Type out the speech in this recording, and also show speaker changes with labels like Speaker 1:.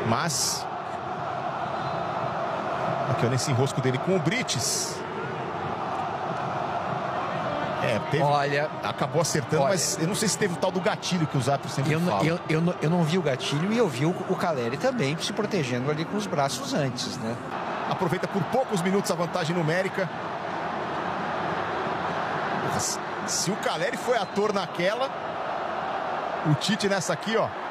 Speaker 1: Mas aqui, ó, nesse enrosco dele com o Brites.
Speaker 2: Olha,
Speaker 1: acabou acertando, mas eu não sei se teve o tal do gatilho que os árbitros sempre falam.
Speaker 2: Eu não vi o gatilho e eu vi o Caleri também se protegendo ali com os braços antes, né?
Speaker 1: Aproveita por poucos minutos a vantagem numérica. Se o Caleri foi ator naquela, o Tite nessa aqui, ó.